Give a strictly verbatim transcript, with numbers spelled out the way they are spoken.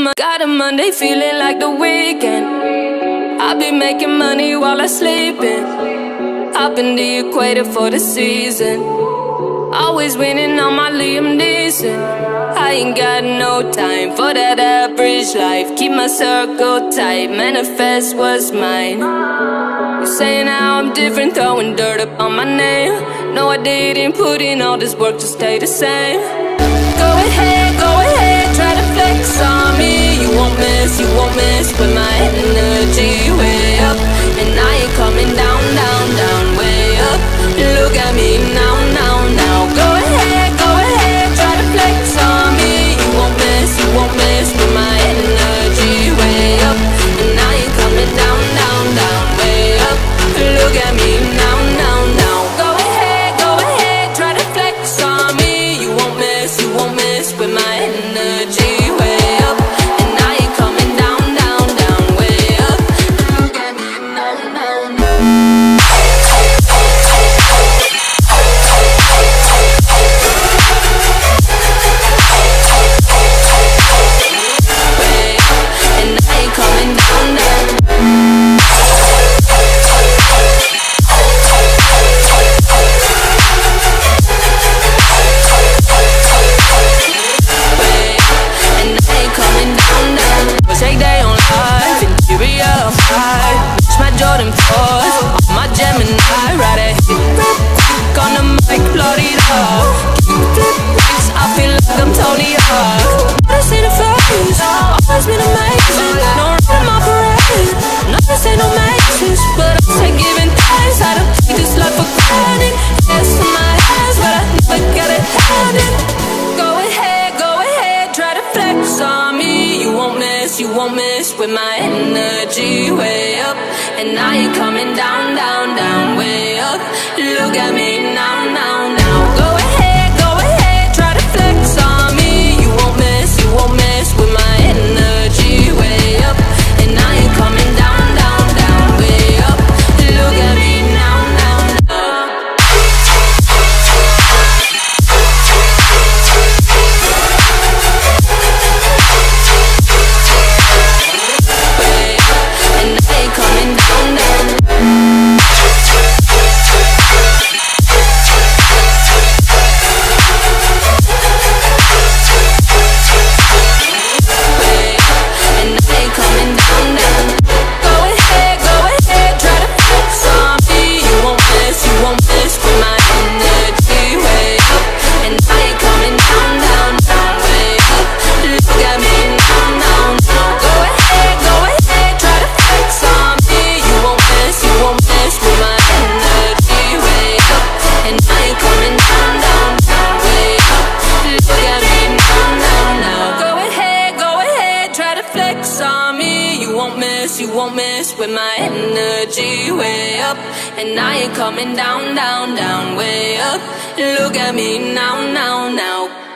Mo got a Monday feeling like the weekend. I be making money while I sleeping. Hopping the equator for the season. Always winning on my Liam Neeson. I ain't got no time for that average life. Keep my circle tight, manifest what's mine. You saying how I'm different, throwing dirt up on my name. No, I didn't put in all this work to stay the same. Go ahead, go ahead, try to flex on me. You won't miss, you won't miss with my energy way up. And I ain't coming down, down, down, way up. Look at me now, now, now. Go ahead, go ahead, try to flex on me. You won't miss, you won't miss with my energy way up. And I ain't coming down, down, down, way up. Look at me now, now, now. Go ahead, go ahead, try to flex on me. You won't miss, you won't miss with my energy way up. And I ain't coming down, down, down, way up. Look at me now, now, now. You won't miss with my energy way up. And I ain't coming down, down, down, way up. Look at me now, now, now. Go ahead, go ahead, try to flex on me. You won't miss, you won't miss with my energy way up. And I ain't coming down, down, down, way up. Look at me now, now, now. You won't miss with my energy way up. And I ain't coming down, down, down, way up. Look at me now, now, now.